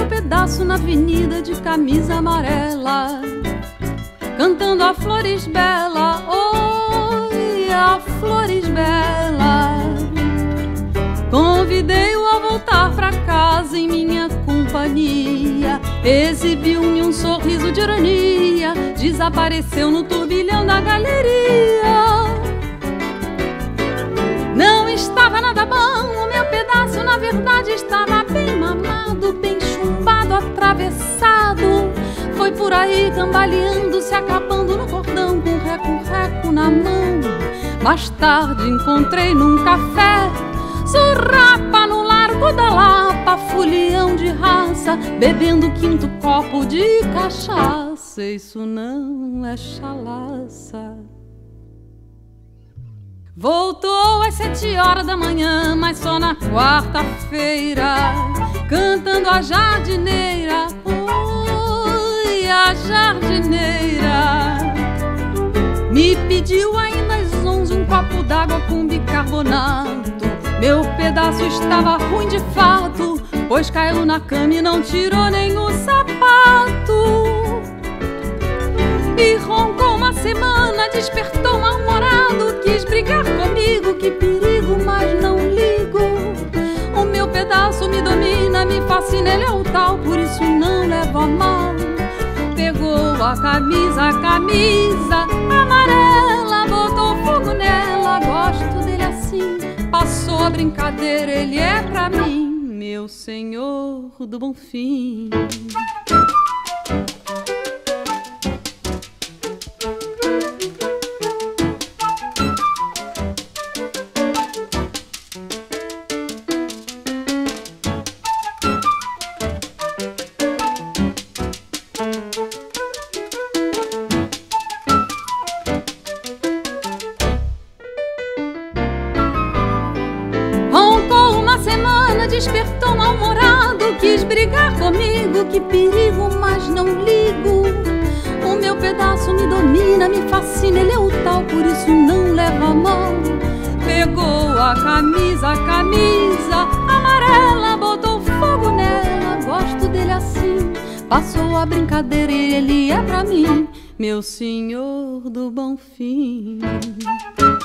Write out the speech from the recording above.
pedaço na avenida de camisa amarela, cantando a Flores Bela, oi, a Flores Bela. Convidei-o a voltar pra casa em minha companhia, exibiu-me um sorriso de ironia, desapareceu no turbilhão da galeria. Não estava nada bom, o meu pedaço na verdade estava bem mamado, bem chumbado, atravessado. Foi por aí cambaleando, se acabando no cordão, com reco-reco na mão. Mais tarde encontrei num café Surrapa no Largo da Lapa, folião de raça, bebendo o quinto copo de cachaça. Isso não é chalaça. Voltou às 7 horas da manhã, mas só na quarta-feira, cantando a jardineira, oi, a jardineira. Me pediu ainda às 11 um copo d'água com bicarbonato. Meu pedaço estava ruim de fato, pois caiu na cama e não tirou nem o sapato. E roncou uma semana, despertou mal-humorado, quis brigar comigo, que perigo, mas não ligo. O meu pedaço me domina, me fascina, ele é o tal, por isso não levo a mal. Pegou a camisa amarela, botou fogo nela, gosto dele assim. Passou a brincadeira, ele é pra mim, meu senhor do bom fim. Despertou mal-humorado, quis brigar comigo, que perigo, mas não ligo. O meu pedaço me domina, me fascina, ele é o tal, por isso não leva a mal. Pegou a camisa amarela, botou fogo nela, gosto dele assim. Passou a brincadeira e ele é pra mim, meu senhor do bom fim.